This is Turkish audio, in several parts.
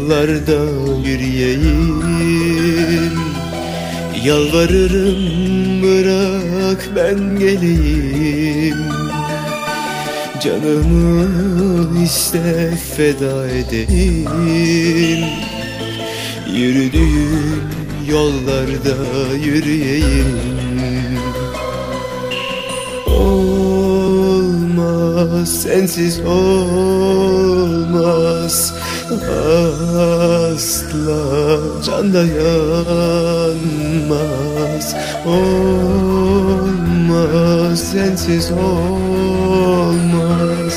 yollarda yürüyeyim. Yalvarırım bırak ben geleyim. Canımı iste feda edeyim. Yürüdüğüm yollarda yürüyeyim. Olmaz, sensiz olmaz. Asla can dayanmaz. Olmaz, sensiz olmaz.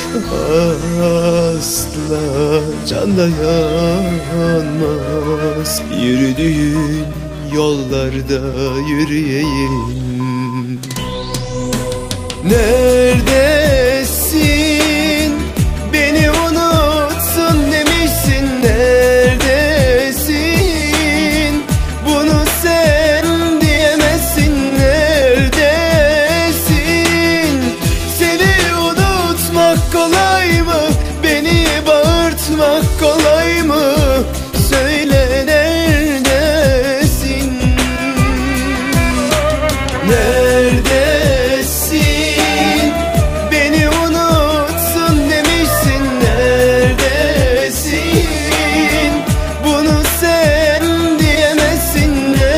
Asla can dayanmaz. Yürüdüğün yollarda yürüyeyim. Neredesin? Beni unutsun demişsin. Neredesin? Bunu sen diyemezsin. Neredesin? Seni unutmak kolay mı? Beni bağırtmak kolay mı? Söyle neredesin? Neredesin? Beni unutsun demişsin. Neredesin? Bunu sen diyemezsin.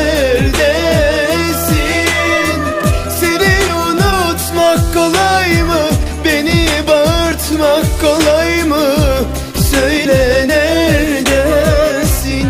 Neredesin? Seni unutmak kolay mı? Beni bağırtmak kolay mı? Söyle neredesin?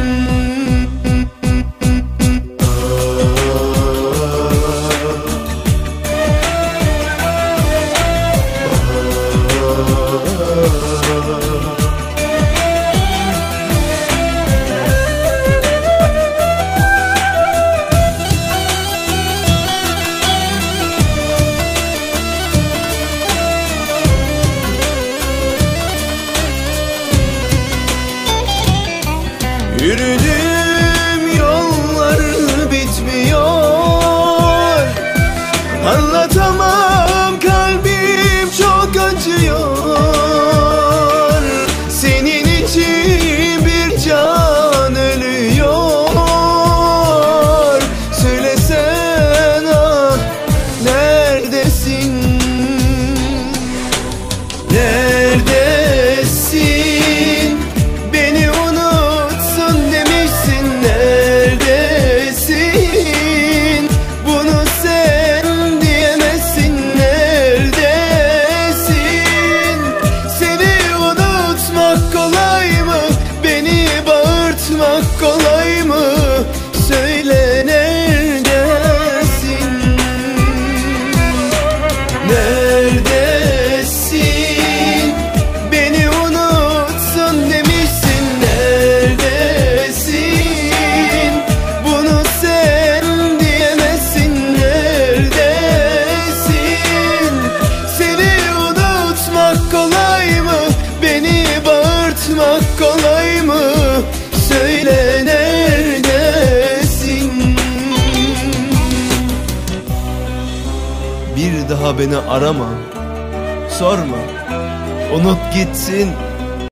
Yürüdüğüm yollar bitmiyor. Anlatamam, kalbim çok acıyor. Senin için bir can ölüyor. Söylesene neredesin? Neredesin? Beni unutsun demişsin. Neredesin? Bunu sen diyemezsin. Neredesin? Seni unutmak kolay mı? Beni bağırtmak kolay mı? Söyle neredesin? Neredesin? Beni unutsun demişsin. Neredesin? Bunu sen diyemezsin. Neredesin? Seni unutmak kolay mı? Beni bağırtmak kolay mı? Söyle neredesin? Bir daha beni arama, sorma, unut gitsin.